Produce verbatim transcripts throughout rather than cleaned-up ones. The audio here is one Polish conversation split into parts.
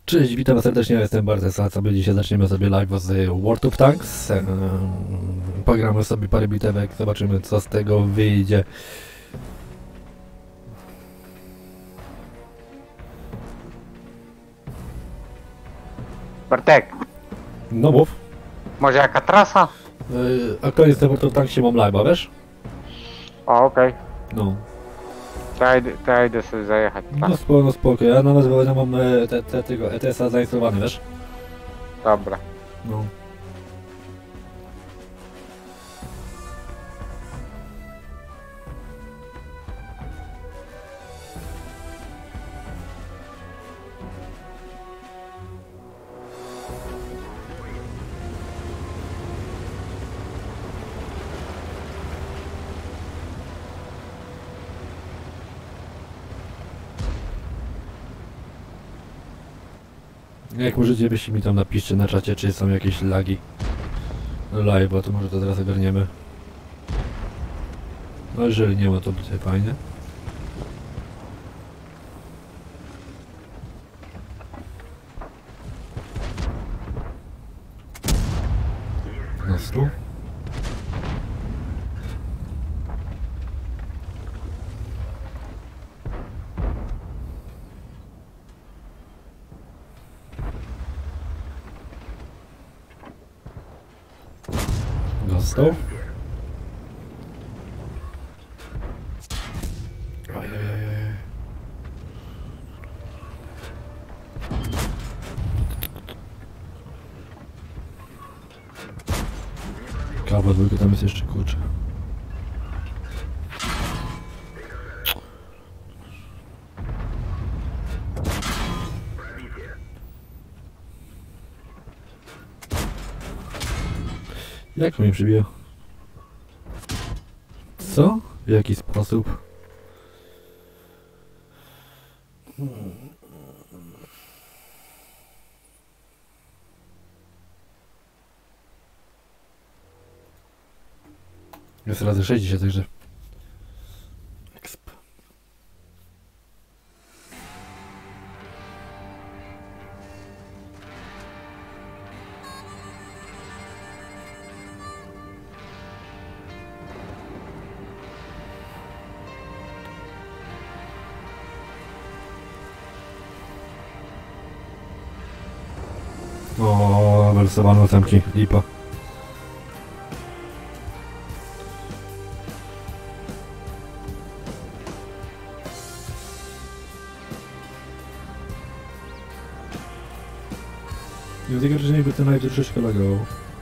Cześć, witam serdecznie, ja jestem Bartes, a sobie dzisiaj zaczniemy sobie live z World of Tanks. Ehm, Pogramy sobie parę bitewek, zobaczymy co z tego wyjdzie. Bartek, No mów. może jaka trasa? Yy, aktualnie z tym World of Tanks mam live'a, wiesz? O, okej. No. To ja idę, to ja idę sobie zajechać. Tak? No spoko, no spoko, ja nawet bo mam e, te, te, tego E T S-a zainstalowany, wiesz? Dobra. No. Jak możecie, byście mi tam napiszcie na czacie, czy są jakieś lagi live, bo to może to teraz ogarniemy. No jeżeli nie ma, to będzie fajnie. Na stół. Dostał. Ajajajaj. Kawa dwójka tam jest jeszcze, kurczę. Jak mnie przybija? Co? W jaki sposób? Jest razy sześć dzisiaj, także... Exp. O, wylosowano ósemki, lipa. Nie wiem, że jakby ten live troszeczkę lagował.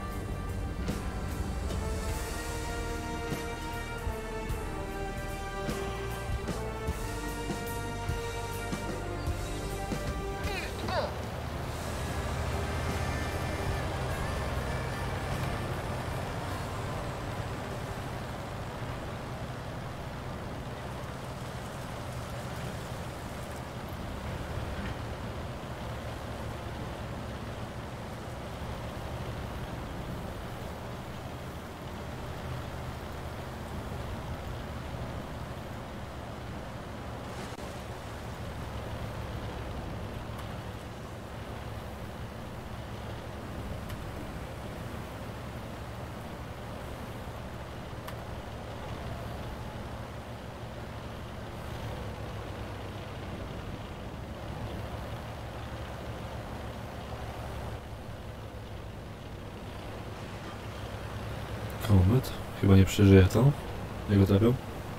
Komet? Chyba nie przeżyje, co? Jego trafią?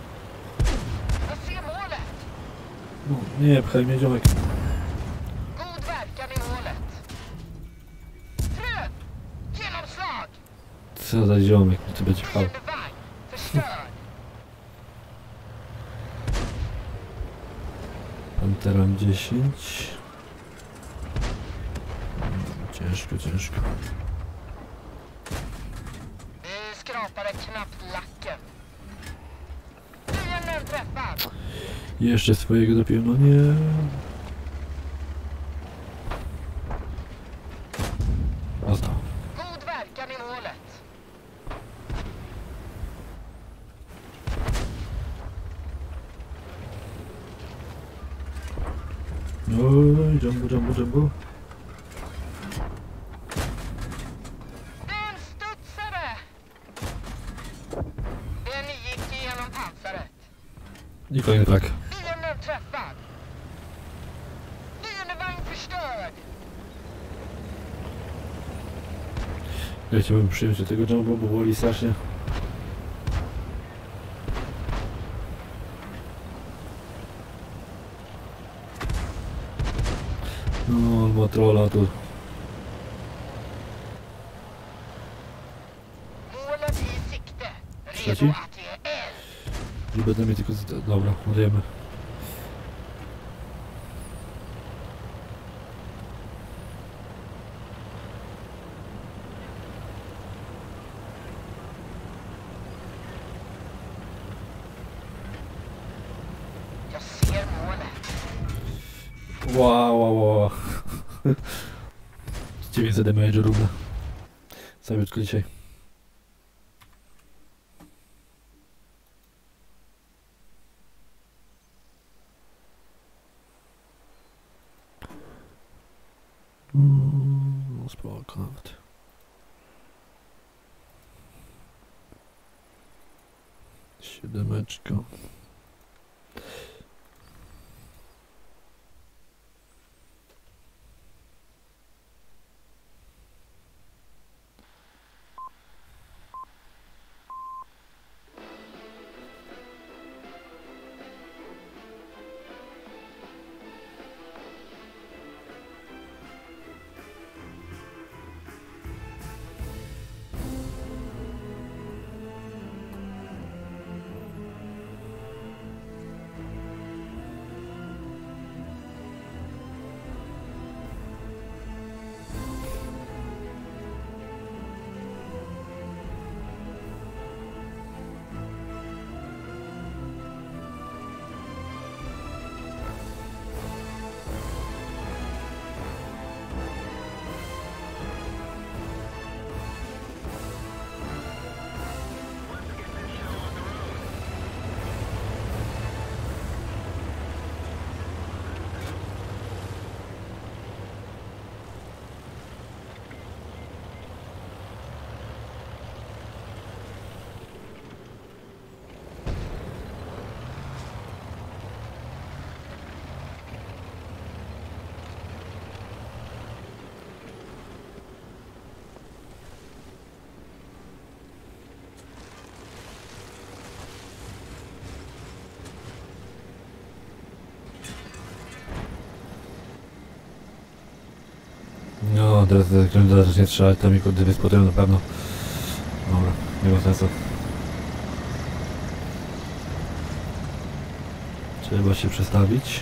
No, nie, pchaj mnie, ziomek. Co za ziomek, to będzie pchał. Panteram dziesięć. Ciężko, ciężko. Jeszcze swojego dopiero, no nie. Dostał. Oj, jumbo, jumbo, jumbo. I kolejny flag. Fienden träffad! Fiendevagn förstörd! Ja chciałbym przyjąć do tego jumbo, bo boli strasznie. No, ma trolla tu. Målet i sikte! Trzeci? Redo att ge eld! Nie będę mieć tylko... z- Dobra, ładujemy. Jag ser målet. Wow, wow, wow. dziewięćset damage równe. Samiutko dzisiaj. Mm, no spoko nawet. Siódemeczka. No, teraz zakręta zacznie strzelać, to mi kurde wyspotują na pewno. Dobra, nie ma sensu. Trzeba się przestawić.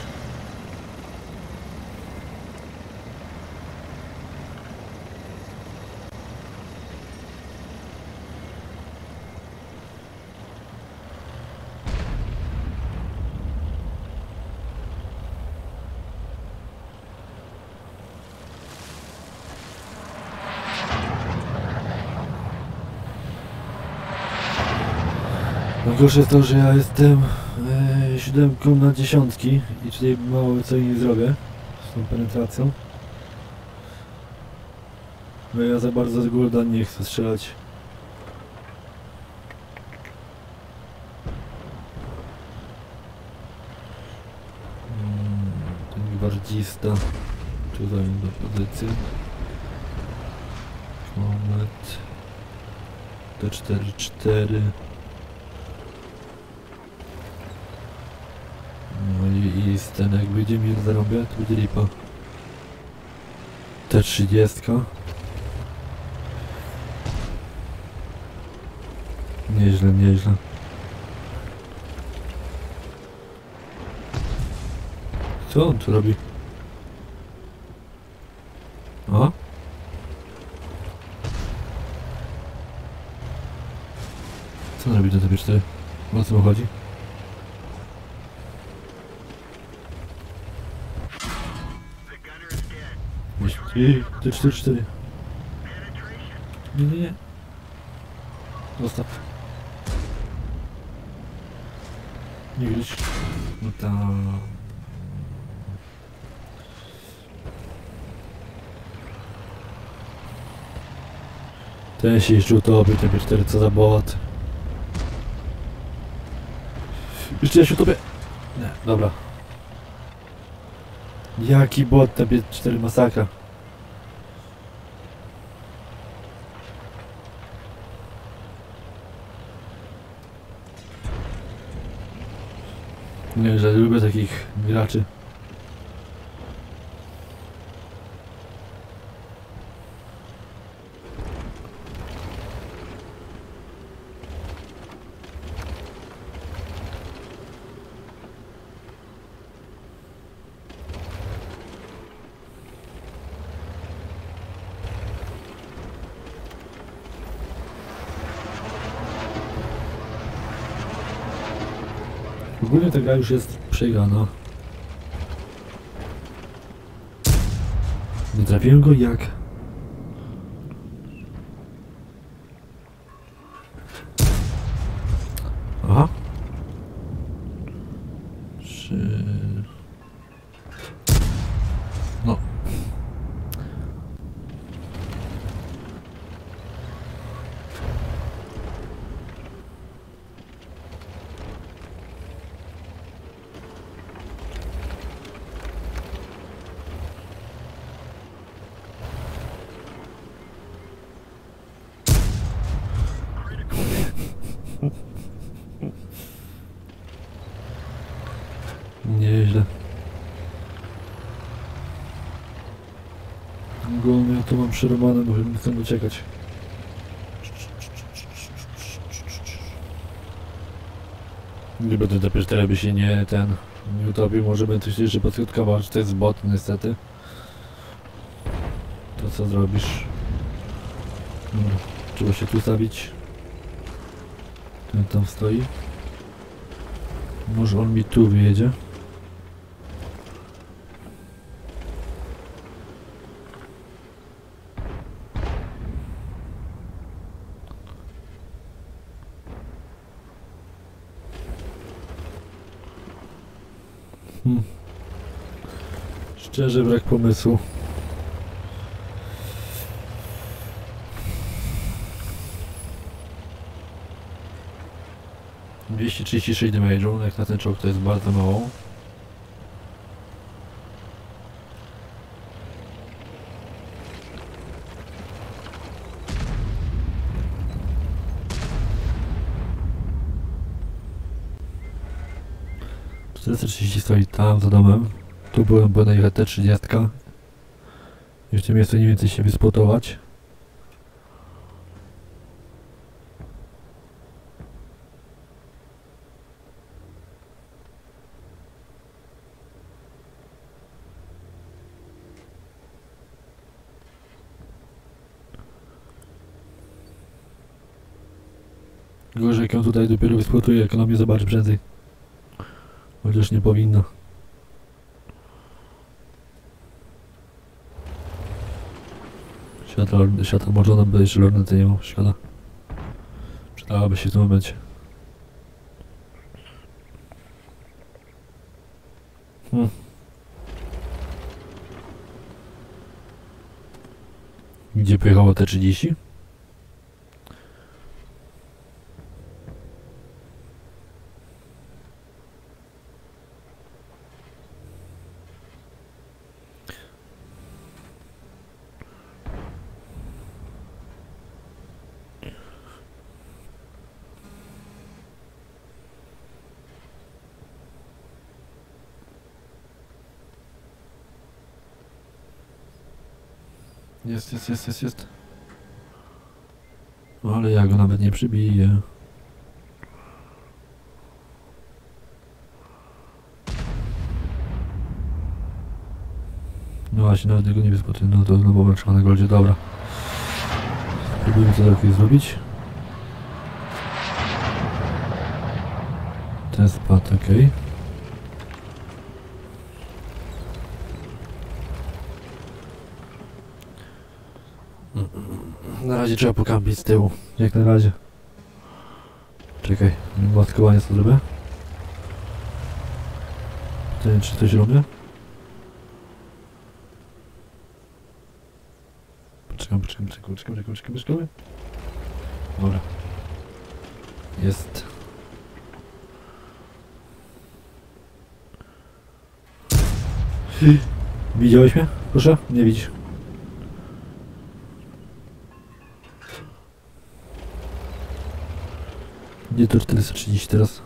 Najgorsze jest to, że ja jestem e, siódemką na dziesiątki i tutaj mało co nie zrobię z tą penetracją. Bo ja za bardzo z Golda nie chcę strzelać. Hmm, ten gwardzista tutaj do pozycji. Moment. T cztery cztery. No i, i ten jak będzie mi zarobię, to będzie lipa. T trzydzieści. Nieźle, nieźle. Co on tu robi? A? Co on robi do T cztery? O co mu chodzi? I T cztery cztery. Nie, nie, nie. Zostaw. Nie widzisz? No tam. Ten się jeszcze utopi, T cztery, co za bot. Jeszcze ja się utopię. Dobra. Jaki bot, te B cztery masakra. Nie, że lubię takich graczy. Ogólnie ta gra już jest przegrana. Nie trafiłem go jak? Aha. Czy... No. Nieźle. Ogólnie ja tu mam przerobane, bo nie chcę uciekać. Nie będę dopiero tyle, by się nie ten nie utopił. Może będę coś jeszcze podskutkował, że to jest bot niestety. To co zrobisz? Hmm. Trzeba się tu stawić. Ten tam stoi. Może on mi tu wyjedzie. Hmm. Szczerze brak pomysłu. dwieście trzydzieści sześć damage'u, jak na ten czołg to jest bardzo mało. czterysta trzydzieści stoi tam za domem. Tu byłem, byłem najechać T trzydzieści. I w tym miejscu mniej więcej się wyspotować. Gorzej jak ją tutaj dopiero wyspotuje, jak ona mnie zobaczy prędzej. Chociaż nie powinna. Światła, światła moczona, bo jeszcze lornety nie ma, szkoda. Przydałaby się w tym momencie. Hmm. Gdzie pojechało T trzydzieści? Jest, jest, jest, jest, jest. No ale ja go nawet nie przybiję. No właśnie, nawet tego nie wyspotuję. No to znowu walczyła na goldzie, dobra. Spróbujmy to lepiej zrobić. Ten spadł, ok. Na razie trzeba pokampić z tyłu, jak na razie. Czekaj, matkowanie co zrobię? Czy, czy coś robię? Poczekam, poczekam, poczekam, poczekam, poczekam, poczekam, poczekam. Dobra. Jest. Widziałeś mnie? Proszę? Nie widź. Gdzie to czterysta trzydzieści teraz?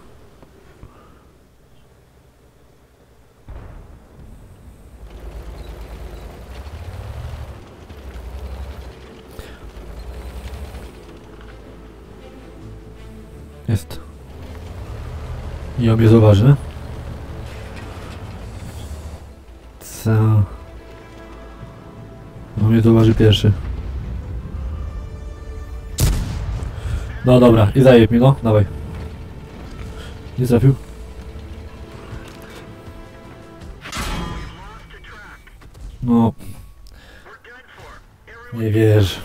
Jest. I on mnie zauważy. Co? On mnie zauważy pierwszy. No dobra, i zajeb mi, no, dawaj. Nie trafił? No. Nie wierzę.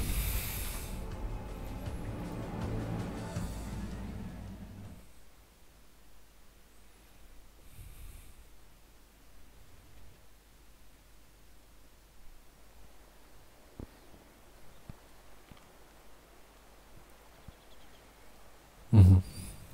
Mhm.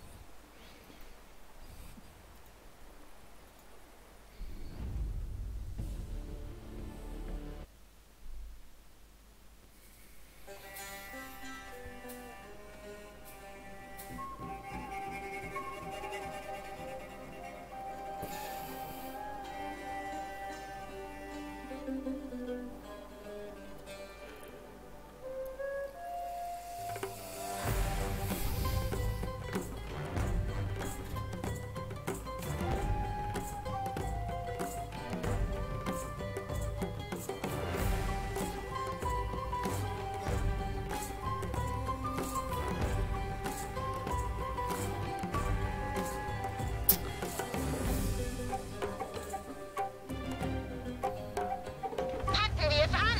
Packen wir es an!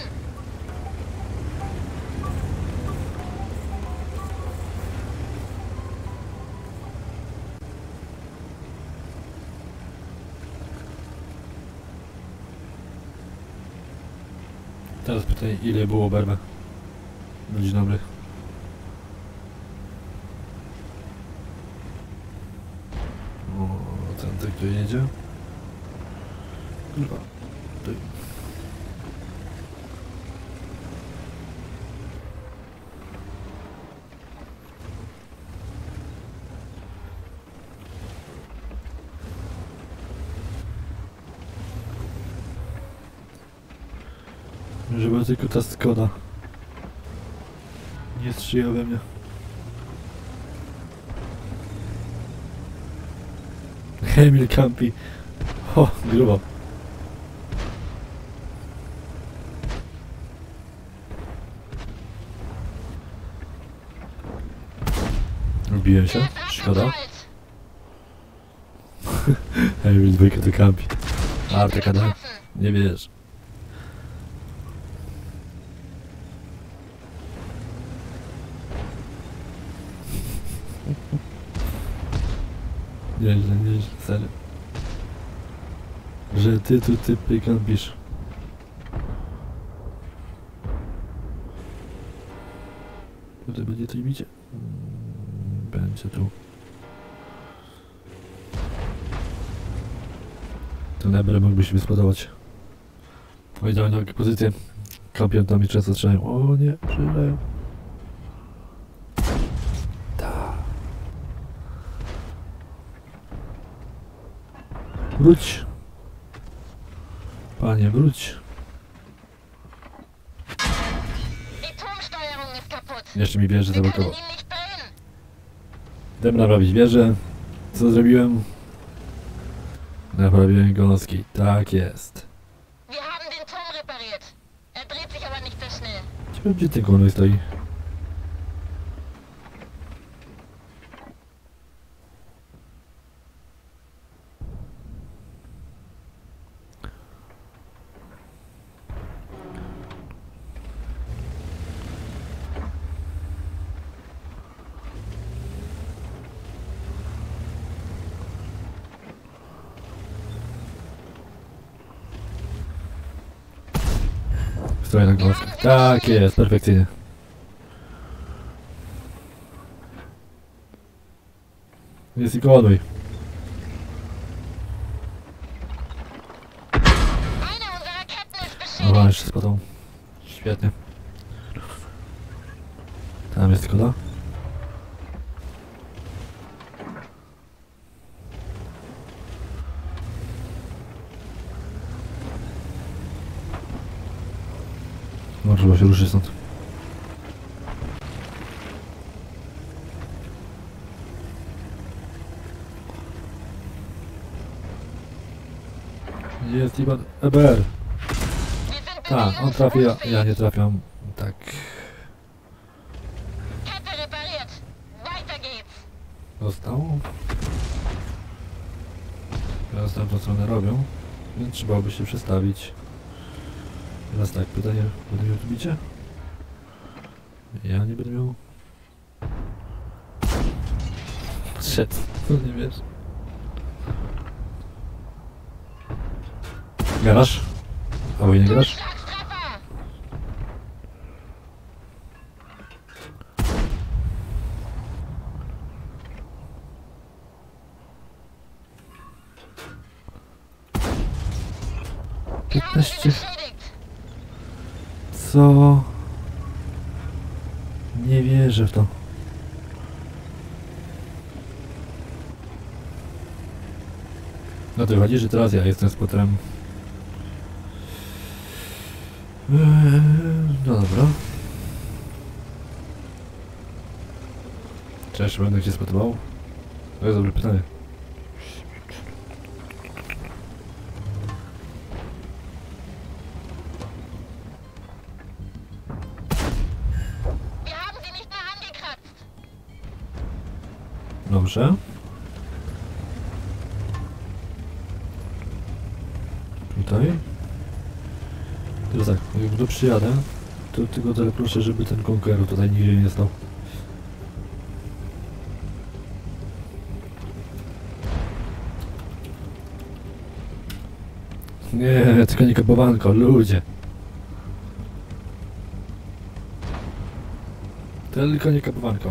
Teraz pytaj, ile było berbe? No, dzień dobry. O, ten ty, kto jedzie? Kurwa. Ty. Żeby tylko ta Skoda nie strzeliła we mnie. Emil Campi. O, grubo. Wbiłem się, Der ist szkoda. abgerollt. Emil dwójka to Campi. A, taka da. Getroffen. Nie wiesz. Nieźle, nieźle, serio. Że ty tu typy kampisz. Tutaj będzie coś bicie. Mm, Będzie tu. Ten Eber mógłby się mi spodobać. Oj, dałem na taką pozycję. Kampion tam mi często strzelają. O nie, strzelają. Wróć. Panie, wróć. Die Turmsteuerung ist kaputt. Jeszcze mi wieżę Wir können zablokował. ihn nicht drehen. Idę naprawić wieżę. Co zrobiłem? Naprawiłem gąski. Tak jest. Wir haben den Turm repariert. Er dreht sich aber nicht sehr schnell. Ciekawe, gdzie ten konwój stoi? Stoi na gąskach. Tak jest, perfekcyjnie. Jest i konwój. Ein Aha, jeszcze spadł. Świetnie. Tam jest koda. No, trzeba się ruszyć stąd. Jest Iwan E B R. Tak, on trafi, ja, ja nie trafiam. Tak. Kette repariert. Weiter geht's. Został. Teraz tam tą stronę robią, więc trzeba by się przestawić. Teraz tak, pytanie, będę miał tu bicie? Ja nie będę miał. Szedł, to nie wiesz. Garaż? Albo nie grasz? Schlagstreffer. piętnaście. Beschädigt. Co? Nie wierzę w to. No to chodzi, że teraz ja jestem spoterem. Eee, no dobra. Cześć, będę cię spotywał? To jest dobre pytanie. Wir haben sie nicht mehr angekratzt. Dobrze. Tutaj. Teraz tak, jak tu przyjadę, to tylko tyle proszę, żeby ten Conqueror tutaj nigdzie nie stał. Nie, tylko nie kapowanko, ludzie. Tylko nie kapowanko.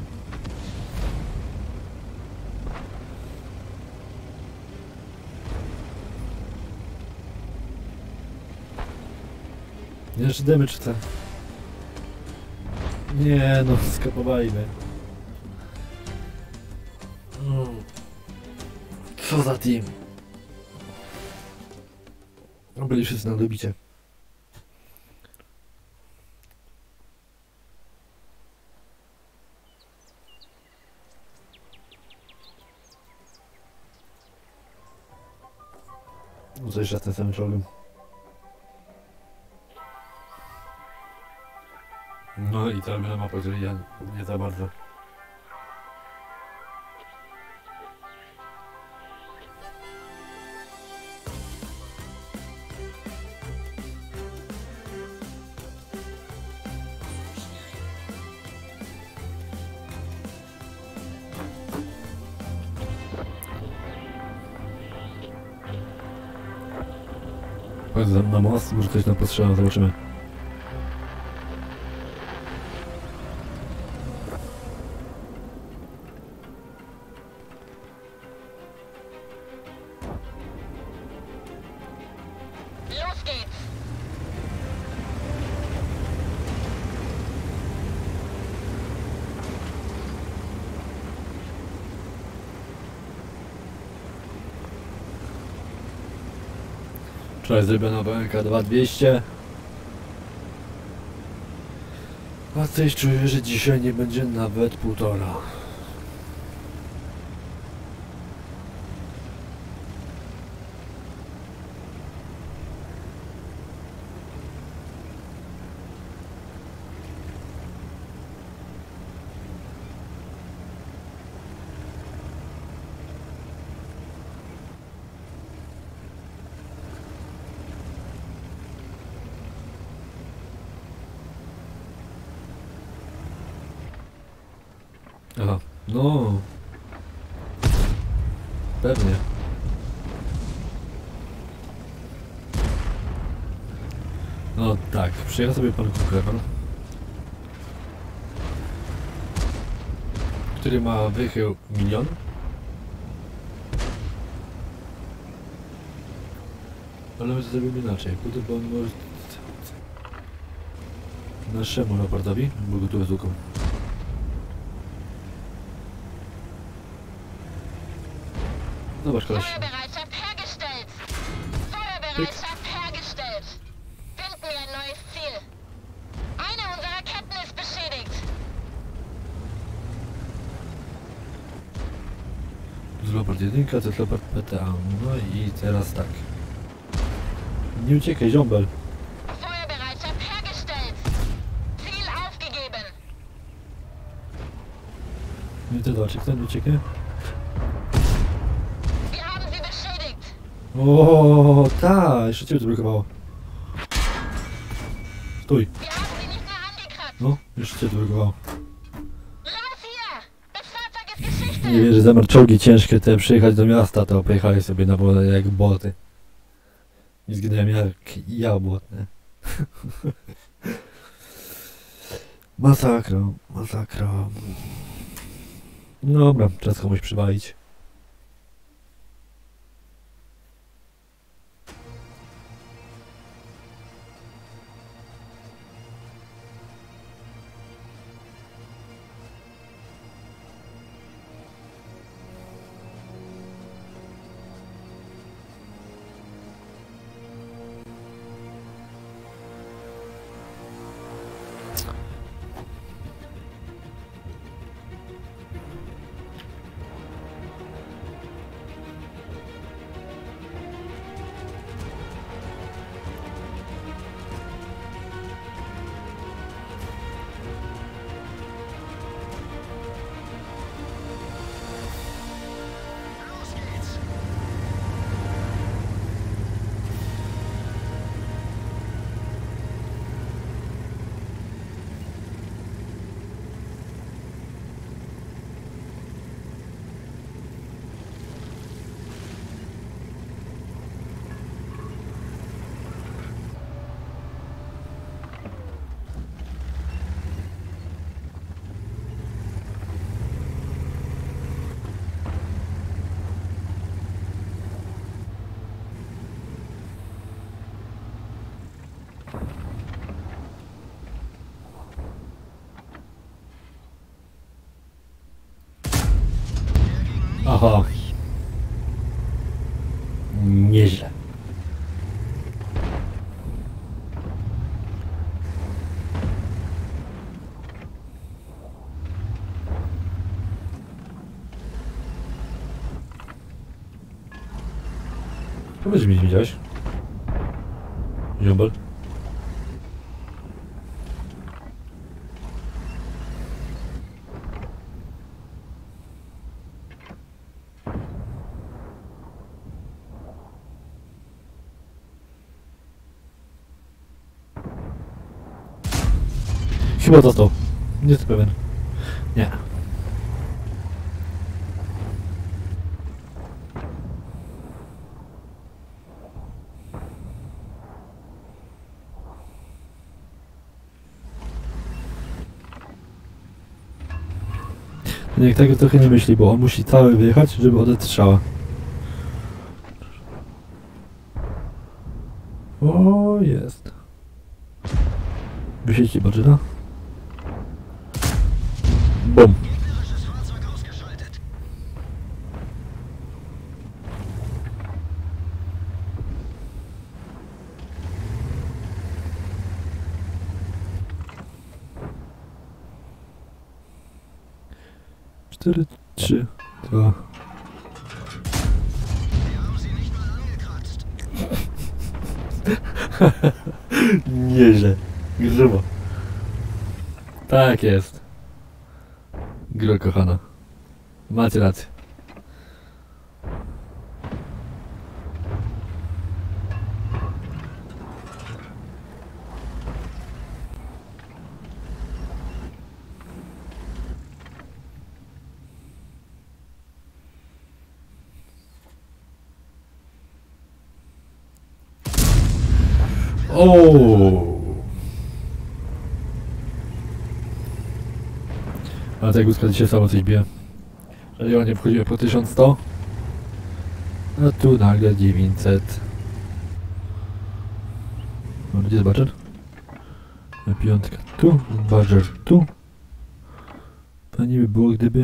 Jeszcze damage chcę. Nie no, skapowali mnie. Mm. Co za team? No, byli wszyscy na dobicie. No co jeszcze raz ten samym czołgiem. No i ta mapa, której ja nie za bardzo. Chodź na most, może ktoś nam postrzela, zobaczymy. Los geht's. Wczoraj zrobiona B M K dwa dwieście. A coś czuję, że dzisiaj nie będzie nawet półtora. Aha, no. Pewnie. No tak, przyjechał sobie pan Conqueror, który ma wychył milion. Ale my to zrobimy inaczej, po to, bo on może naszemu leopardowi, bo go tu wezłuką. Zobacz koleś. Feuerbereitschaft hergestellt. Feuerbereitschaft hergestellt. Finden wir ein neues Ziel. Eine unserer Ketten ist beschädigt. To jest leopard jedynka, to jest leopard P T A. No i teraz tak. Nie uciekaj, ziombel. Feuerbereitschaft hergestellt. Ziel aufgegeben. No i ty zobacz, jak ten ucieknie. Wir haben sie beschädigt. O, ta, jeszcze ciebie tu blokowało. Stój. Wir haben sie nicht mehr angekratzt. No, jeszcze cię tu blokowało. Raus hier! Das Fahrzeug ist Geschichte. Nie wiem, że zamiar czołgi ciężkie te przyjechać do miasta, to pojechali sobie na wodę jak boty. I zginąłem jak jabłotne. Masakra, masakra. Dobra, czas komuś przywalić. Aha. Nieźle. Powiedz mi, nie widziałeś? Ziombel? Chyba to to. Nie jestem pewien. Nie. Niech tego trochę nie myśli, bo on musi cały wyjechać, żeby oddać strzała. O, jest. Wysiedźcie Barczyna. Bum. Cztery, trzy, dwa. Nieźle. Grzybo. Tak jest. Gro kochana. Macie rację. O. Ale tego skład się samo coś bije. Jeżeli on nie wchodziło po tysiąc sto, a tu nagle dziewięćset. No gdzie zobaczę? Piątka tu, Badger tu. Fajnie by było, gdyby...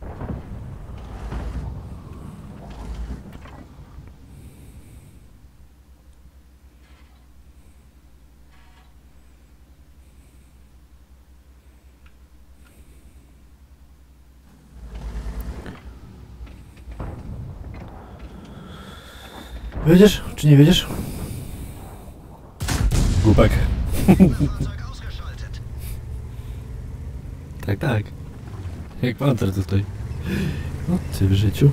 Wiedziesz, czy nie wiedziesz? Głupek. Tak, tak. Jak pancer tu stoi. No ty w życiu.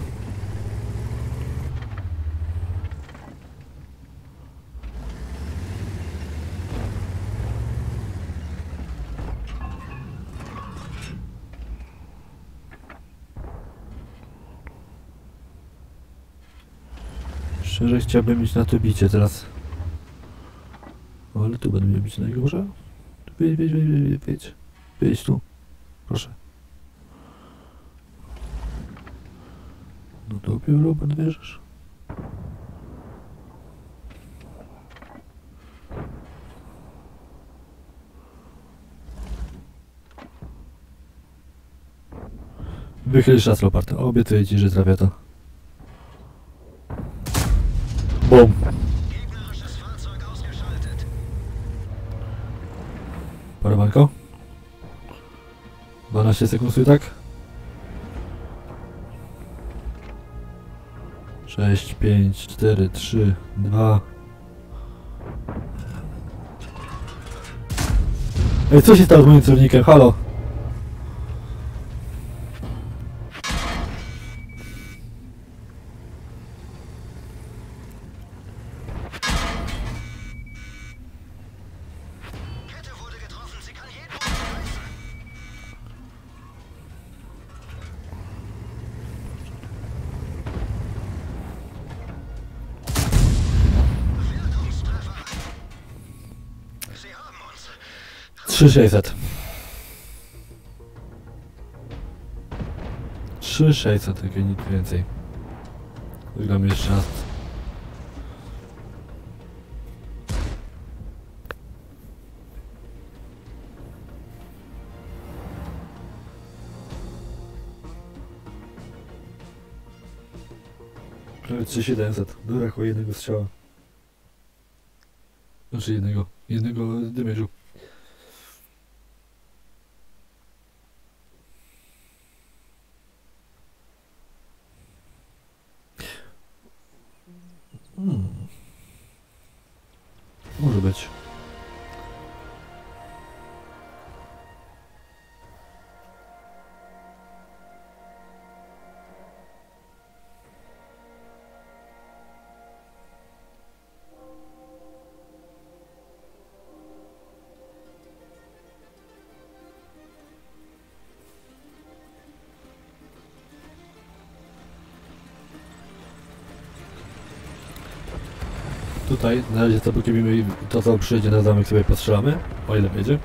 Szczerze chciałbym mieć na to bicie teraz. O, ale tu będę miał bić na jego górze. Wyjdź, wyjdź, wyjdź, wyjdź, wyjdź. Wyjdź tu. Proszę. No to pióro podwierzysz. Wychylisz raz Leopard. Obiecuję ci, że trafię to. Bum. Parawanko? dwanaście sekund stój, tak? sześć, pięć, cztery, trzy, dwa. Ej, co się stało z moim celownikiem? Halo? trzy sześćset. trzy sześćset, takie nic więcej. Wygram jeszcze raz. Prawie trzy siedemset. Brakło jednego strzała. Znaczy jednego. Jednego dymierzu. Hmm. Może być. Tutaj, na razie to pokibimy to, co przyjdzie na zamek, sobie postrzelamy, o ile wiedzie.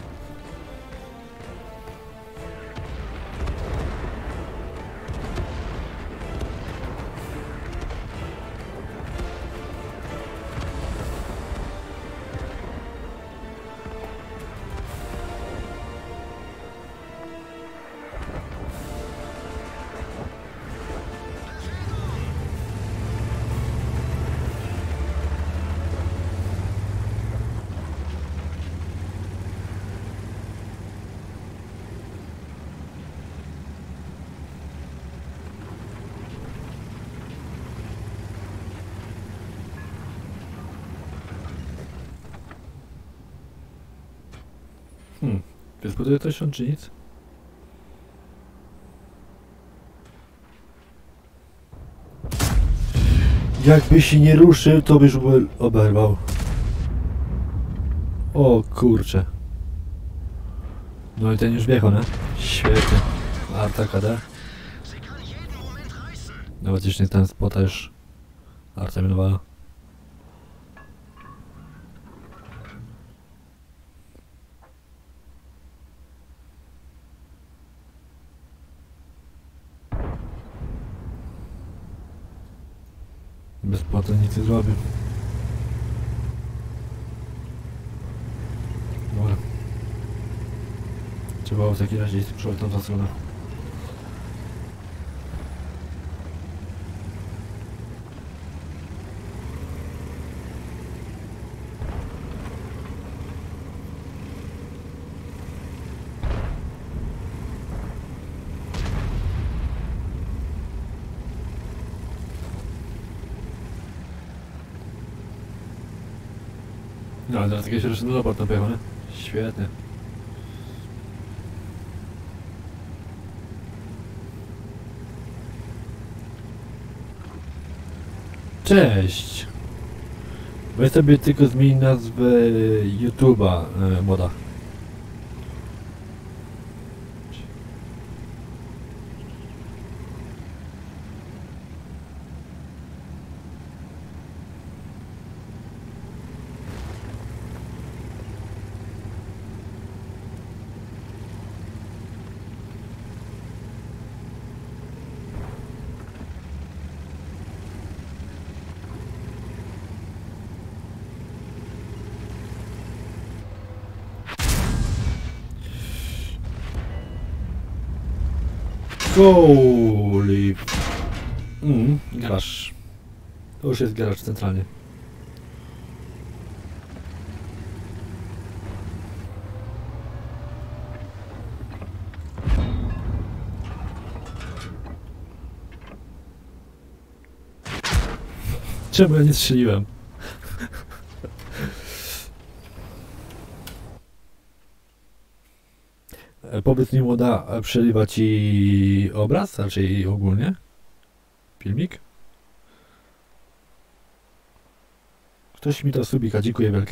Hmm, czy zbuduje coś on, czy nic? Jakby się nie ruszył, to byś oberwał. O kurcze. No i ten już wjechał, nie? Świetnie. Arta K D. Nawet jeśli ten spota już Arta minowała. Bez płata nic nie zrobię. Dobra. Trzeba było w takim razie iść w tamtą stronę. No, ale teraz jakieś rzeczy na lopot napojechał, nie? Świetnie. Cześć! Weź sobie tylko zmień nazwę YouTube'a, e, moda. Holy... Mm, garaż. To już jest garaż centralnie. Czemu ja nie strzeliłem? E, Powiedz mi, młoda, a przerywa ci obraz, raczej ogólnie? Filmik? Ktoś mi to subika, dziękuję wielkie.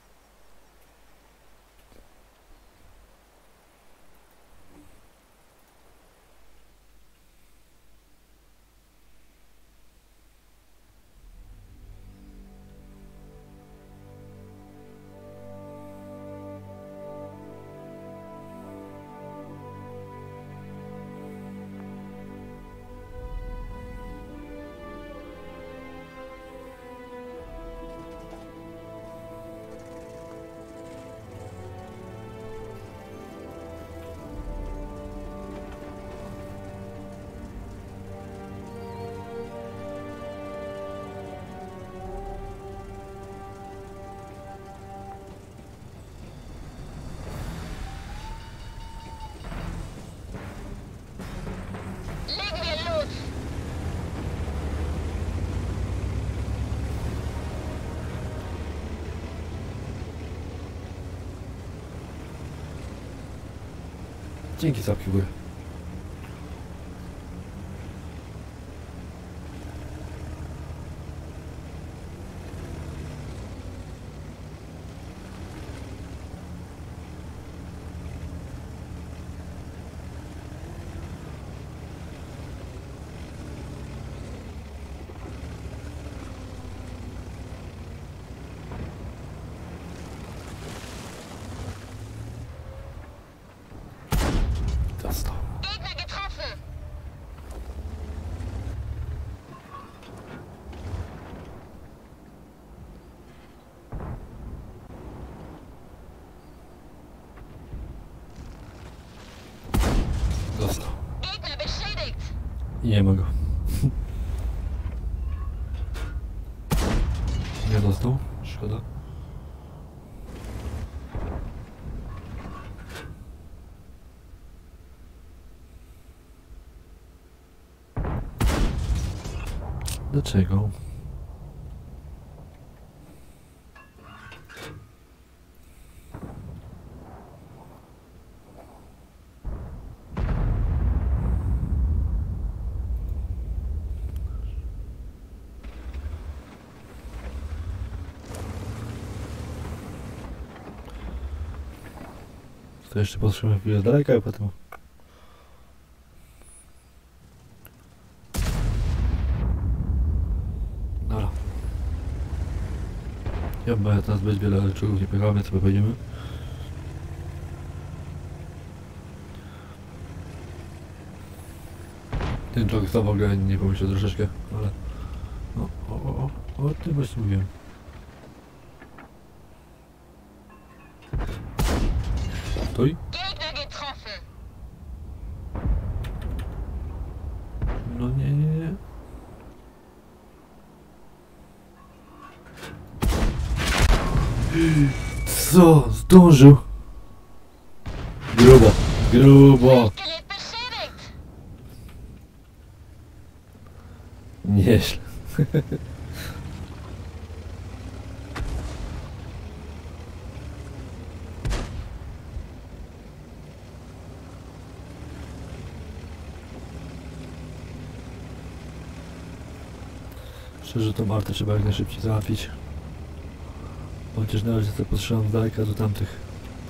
Legen wir los! Dzięki za piłę. Dostał. Gegner getroffen! Dostał. Gegner beschädigt! I nie ma go. Nie dostał? Szkoda. Dlaczego? To jeszcze potrzebujemy chwilę z daleka i potem... Dobra. Ja bym teraz zbyt wiele czołgów nie pojechał, więc sobie pojedziemy. Ten czołg to w ogóle nie pomyślał troszeczkę, ale... O, o, o, o, o tym właśnie mówiłem. Stój. Gegner getroffen! Co? Zdążył. Grubo. Grubo. Gerät beschädigt. Nieźle. Szczerze to Martę trzeba jak najszybciej załatwić. Chociaż na razie to postrzelam z daleka do tamtych.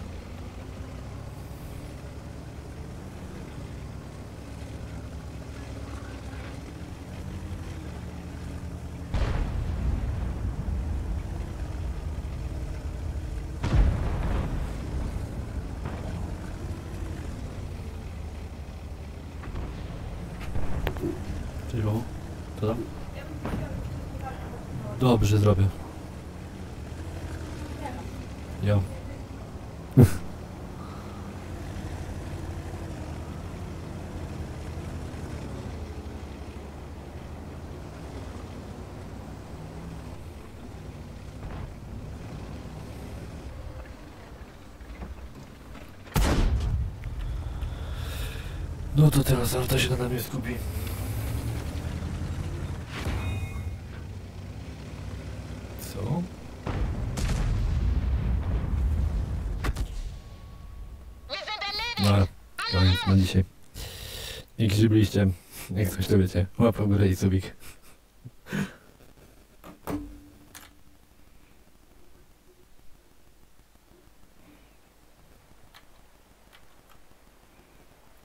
Cześć, mamo. Co tam? Dobrze zrobię. Ja. No to teraz Arta się na mnie skupi. Co? Wir sind erledigt. No, koniec na dzisiaj. Dzięki, że byliście. Jak coś to wiecie, łapa w górę i subik.